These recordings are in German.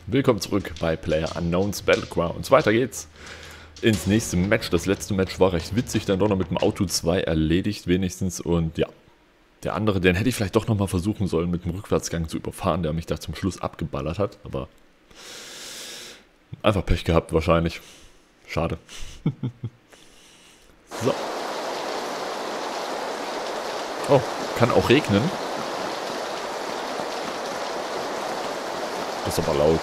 Willkommen zurück bei PlayerUnknown's Battlegrounds. Weiter geht's ins nächste Match. Das letzte Match war recht witzig, dann doch noch mit dem Auto 2 erledigt wenigstens. Und ja, der andere, den hätte ich vielleicht doch nochmal versuchen sollen, mit dem Rückwärtsgang zu überfahren, der mich da zum Schluss abgeballert hat. Aber einfach Pech gehabt wahrscheinlich. Schade. So. Oh, kann auch regnen. Das ist aber laut.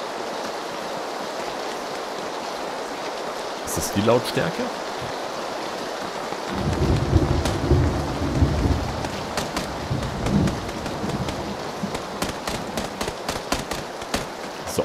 Ist das die Lautstärke? So.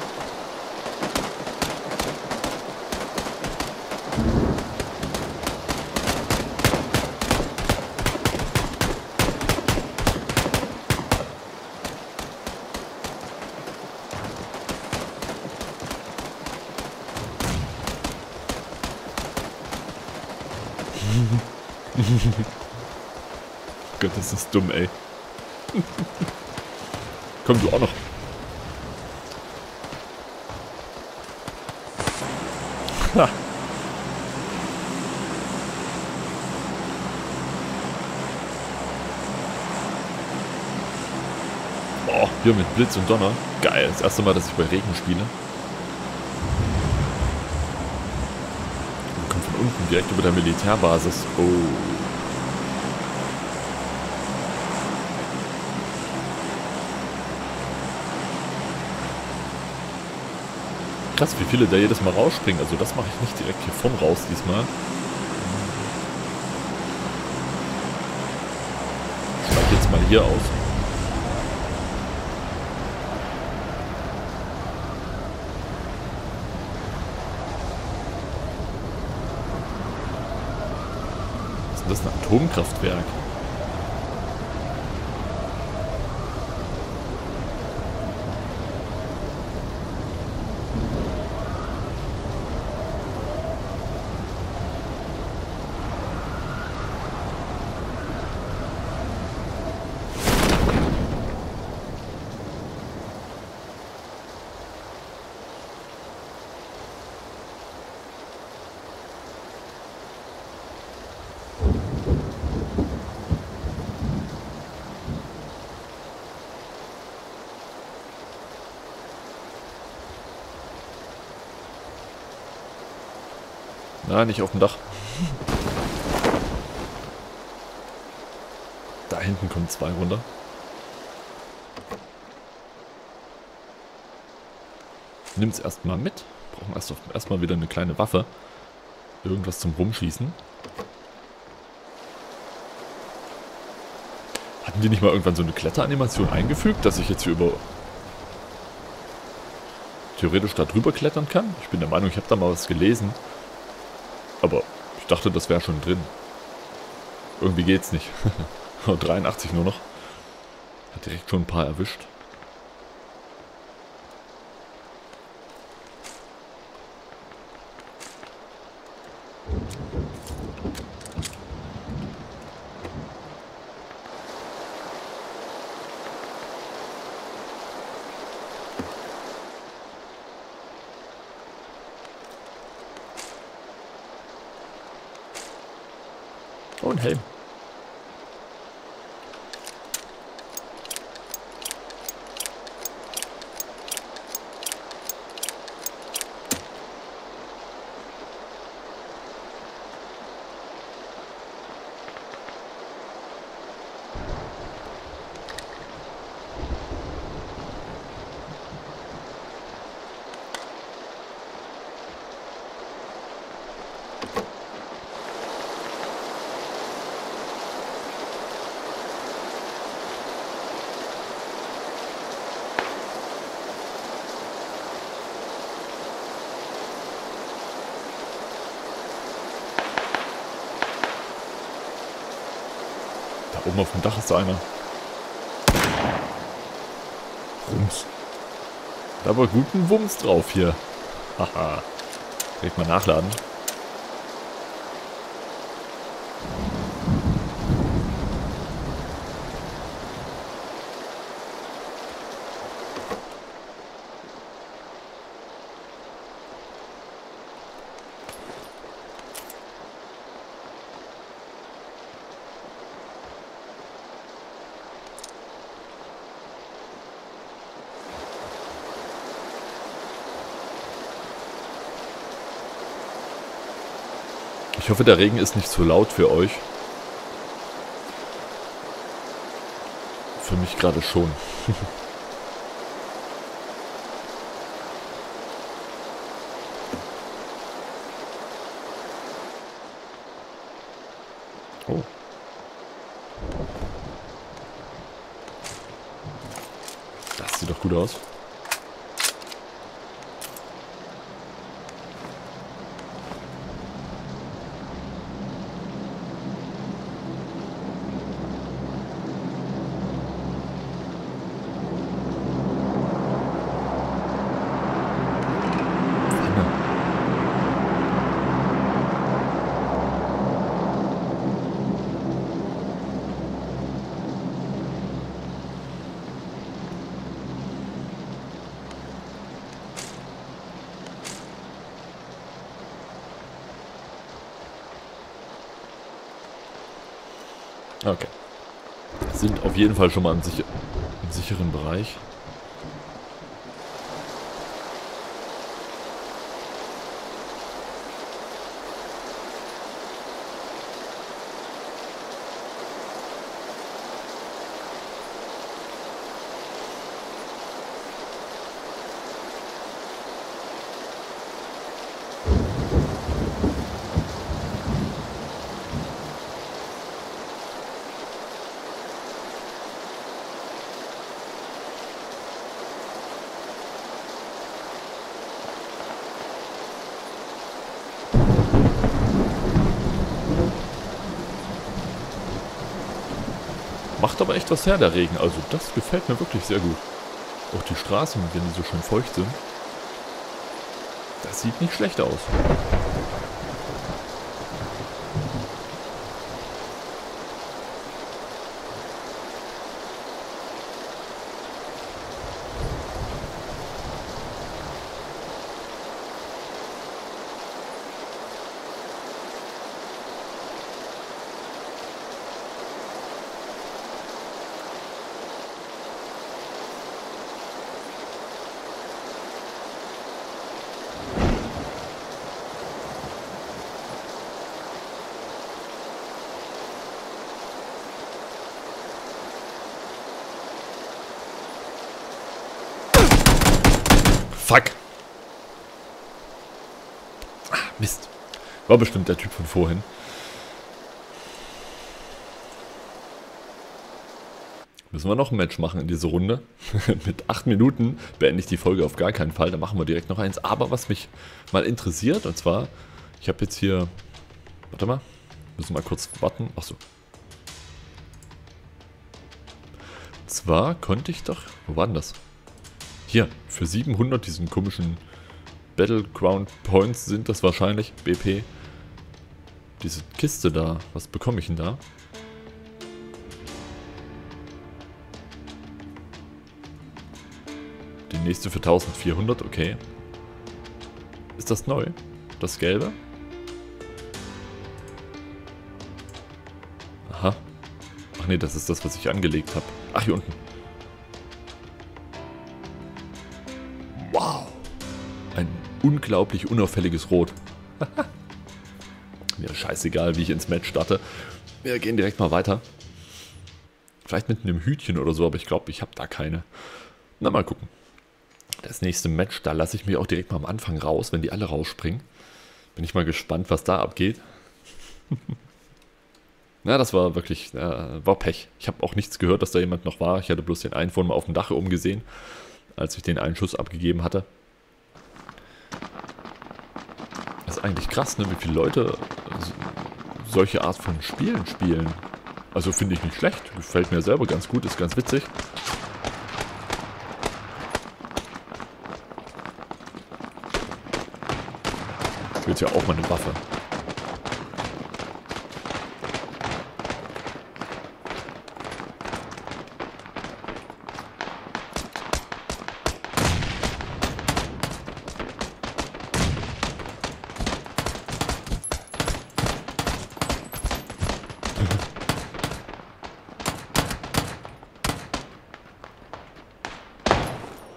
Gott, das ist dumm, ey. Komm, du auch noch. Ha. Oh, hier mit Blitz und Donner. Geil, das erste Mal, dass ich bei Regen spiele. Wir kommen von unten direkt über der Militärbasis. Oh. Krass, wie viele da jedes Mal rausspringen. Also das mache ich nicht direkt hier vorn raus diesmal. Ich steige jetzt mal hier aus. Was ist denn das, ein Atomkraftwerk? Nein, nicht auf dem Dach. Da hinten kommen zwei runter. Nimm's erstmal mit. Brauchen erstmal wieder eine kleine Waffe. Irgendwas zum Rumschießen. Hatten die nicht mal irgendwann so eine Kletteranimation eingefügt, dass ich jetzt hier über... theoretisch da drüber klettern kann? Ich bin der Meinung, ich habe da mal was gelesen. Aber ich dachte, das wäre schon drin. Irgendwie geht's nicht. 83 nur noch. Hat direkt schon ein paar erwischt. Oh, ein Helm. Oben auf dem Dach ist da einer. Rums. Da war guten Wumms drauf hier. Haha. Direkt mal nachladen. Ich hoffe, der Regen ist nicht zu laut für euch. Für mich gerade schon. Oh. Das sieht doch gut aus. Okay. Sind auf jeden Fall schon mal im sicheren Bereich. Macht aber echt was her, der Regen. Also das gefällt mir wirklich sehr gut. Auch die Straßen, wenn die so schön feucht sind. Das sieht nicht schlecht aus. Fuck. Ah, Mist. War bestimmt der Typ von vorhin. Müssen wir noch ein Match machen in dieser Runde. Mit 8 Minuten beende ich die Folge auf gar keinen Fall. Da machen wir direkt noch eins. Aber was mich mal interessiert, und zwar, ich habe jetzt hier... Warte mal. Müssen wir mal kurz warten. Achso. Zwar konnte ich doch... Wo war denn das? Hier, für 700 diesen komischen Battleground Points sind das wahrscheinlich, BP. Diese Kiste da, was bekomme ich denn da? Die nächste für 1400, okay. Ist das neu? Das gelbe? Aha. Ach nee, das ist das, was ich angelegt habe. Ach, hier unten. Wow. Ein unglaublich unauffälliges Rot. Mir scheißegal, wie ich ins Match starte. Wir gehen direkt mal weiter. Vielleicht mit einem Hütchen oder so, aber ich glaube, ich habe da keine. Na, mal gucken. Das nächste Match, da lasse ich mich auch direkt mal am Anfang raus, wenn die alle rausspringen. Bin ich mal gespannt, was da abgeht. Na, das war wirklich, war Pech. Ich habe auch nichts gehört, dass da jemand noch war. Ich hatte bloß den einen vorhin mal auf dem Dach oben gesehen, als ich den einen Schuss abgegeben hatte. Das ist eigentlich krass, ne, wie viele Leute solche Art von Spielen spielen. Also finde ich nicht schlecht. Gefällt mir selber ganz gut, ist ganz witzig. Ich will jetzt ja auch mal eine Waffe.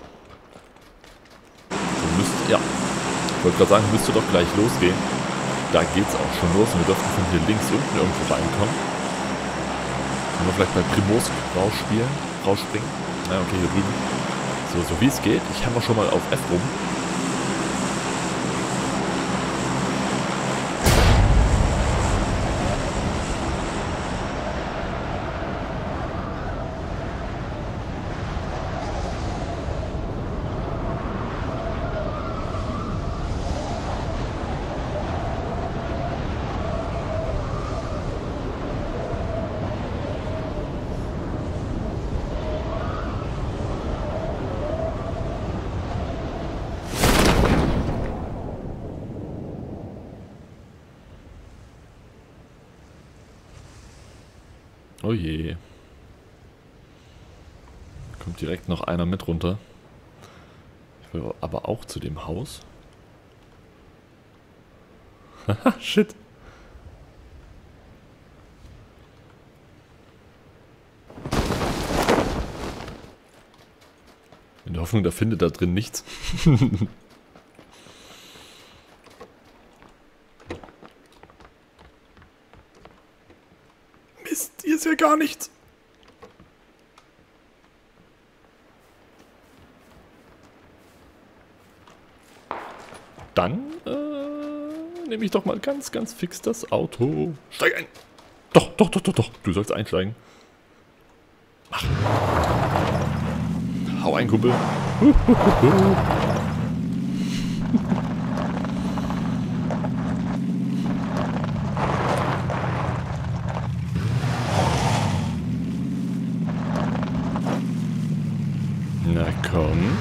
Ja, ich wollte gerade sagen, müsste doch gleich losgehen. da geht's auch schon los. Und wir dürften von hier links unten irgendwo reinkommen. Können wir vielleicht bei Primosk rausspringen? Na, okay, hier drüben. So wie es geht. Ich hammer schon mal auf F rum. Oh je. Kommt direkt noch einer mit runter. Ich will aber auch zu dem Haus. Haha, shit. In der Hoffnung, da findet da drin nichts. Mist, hier ist ja gar nichts. Dann nehme ich doch mal ganz fix das Auto. Steig ein! Doch. Du sollst einsteigen. Mach. Hau ein, Kumpel. Na komm.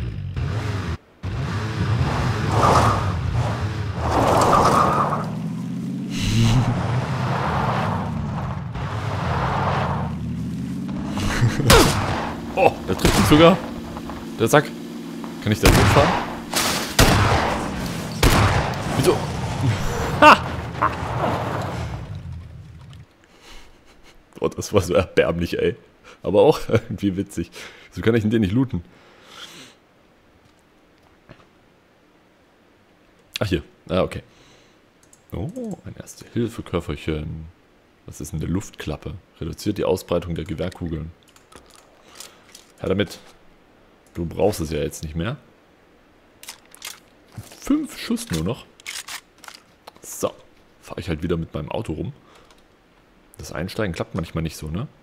Oh, der trifft uns sogar. Der Sack. Kann ich da durchfahren? Wieso? Ha! Oh, das war so erbärmlich, ey. Aber auch irgendwie witzig. So kann ich den nicht looten. Ach, hier. Ah, okay. Oh, ein Erste-Hilfe-Köfferchen. Was ist denn eine Luftklappe? Reduziert die Ausbreitung der Gewehrkugeln. Ja, damit. Du brauchst es ja jetzt nicht mehr. 5 Schuss nur noch. So. Fahre ich halt wieder mit meinem Auto rum. Das Einsteigen klappt manchmal nicht so, ne?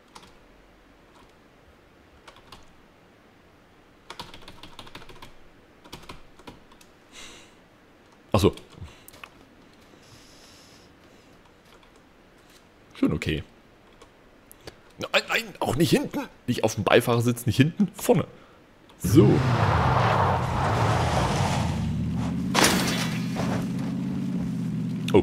Achso. Schon okay. Nein, auch nicht hinten. Nicht auf dem Beifahrersitz, nicht hinten, vorne. So. Oh.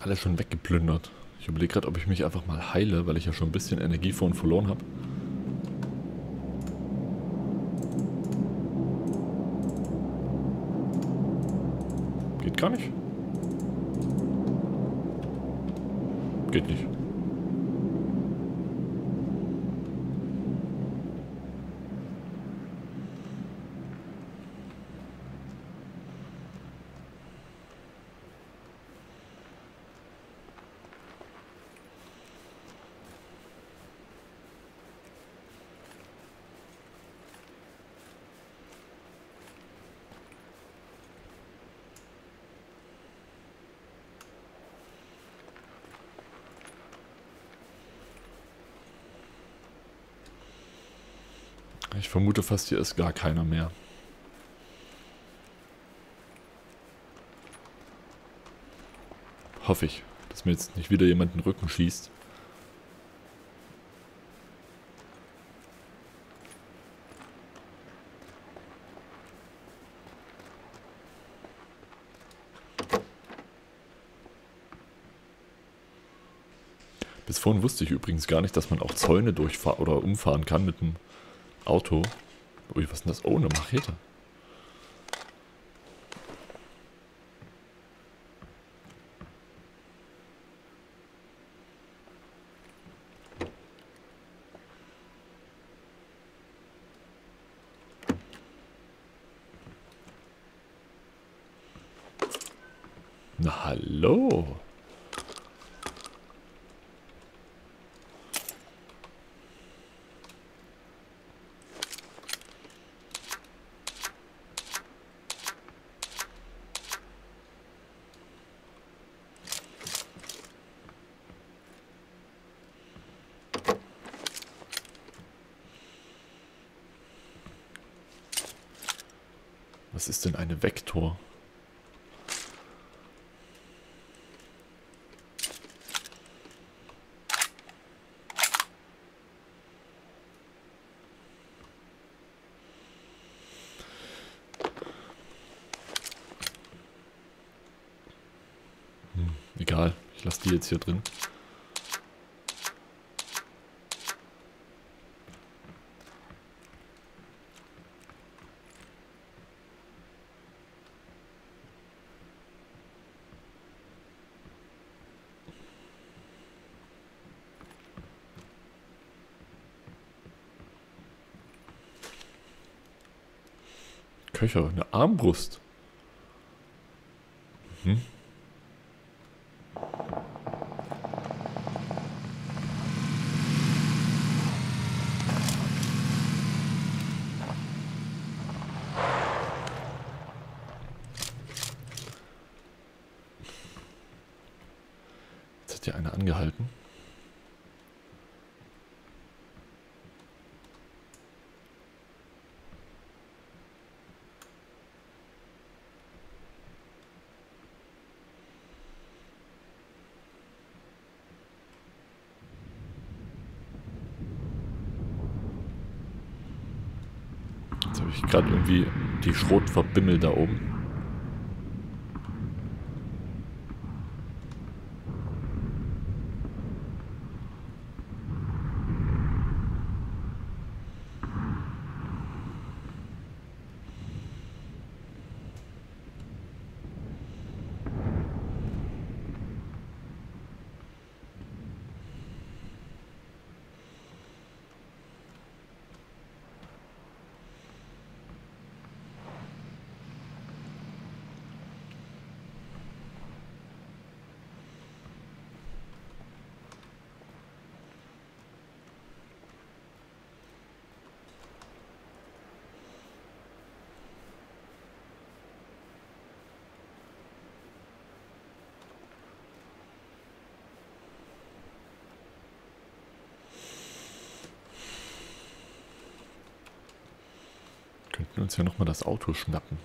alle schon weggeplündert. Ich überlege gerade, ob ich mich einfach mal heile, weil ich ja schon ein bisschen Energie vorhin verloren habe. Geht gar nicht. Geht nicht. Ich vermute fast, hier ist gar keiner mehr. Hoffe ich, dass mir jetzt nicht wieder jemand in den Rücken schießt. Bis vorhin wusste ich übrigens gar nicht, dass man auch Zäune durchfahren oder umfahren kann mit dem Auto. Ui, was ist denn das? Oh, eine Machete. Na hallo. Was ist denn eine Vektor? Egal, ich lasse die jetzt hier drin. Köcher, eine Armbrust. Mhm. Jetzt hat hier einer angehalten. Jetzt habe ich gerade irgendwie die Schrot verbimmelt da oben. Könnten uns ja nochmal das Auto schnappen.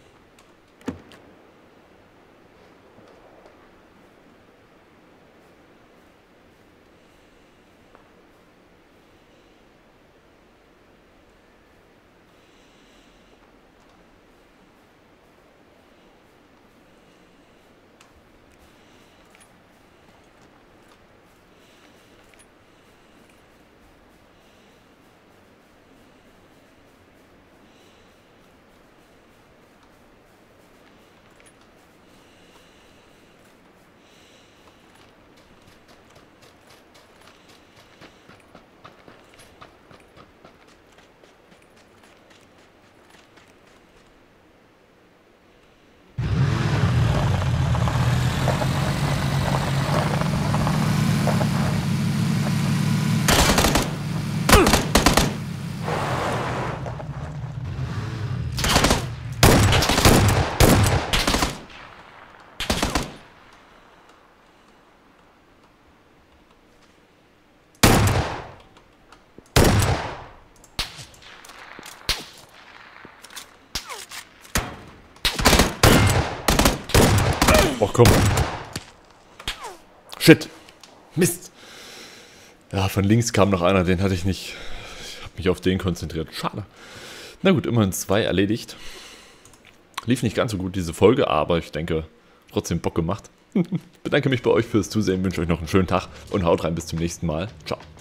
Oh, komm. Shit. Mist. Ja, von links kam noch einer, den hatte ich nicht. Ich habe mich auf den konzentriert. Schade. Na gut, immerhin 2 erledigt. Lief nicht ganz so gut diese Folge, aber ich denke, trotzdem Bock gemacht. Ich bedanke mich bei euch fürs Zusehen, wünsche euch noch einen schönen Tag und haut rein bis zum nächsten Mal. Ciao.